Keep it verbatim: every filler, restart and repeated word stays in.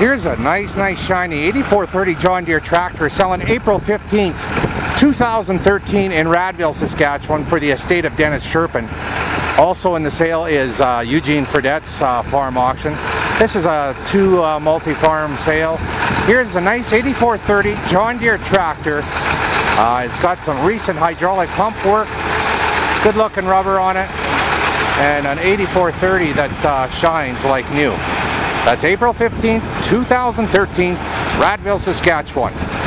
Here's a nice, nice shiny eighty-four thirty John Deere tractor selling April fifteenth, two thousand thirteen in Radville, Saskatchewan for the estate of Dennis Cherpin. Also in the sale is uh, Eugene Fredette's uh, farm auction. This is a two uh, multi-farm sale. Here's a nice eighty-four thirty John Deere tractor. Uh, it's got some recent hydraulic pump work, good looking rubber on it, and an eighty-four thirty that uh, shines like new. That's April fifteenth, two thousand thirteen, Radville, Saskatchewan.